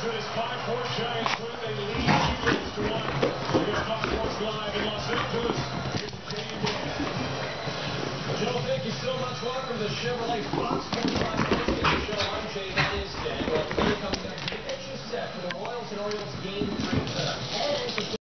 this 5-4 Giants win. They lead 2-1. Here's Fox Sports Live in Los Angeles. Here's Dave Dan. Joe, thank you so much. Welcome to Chevrolet Fox Sports Live.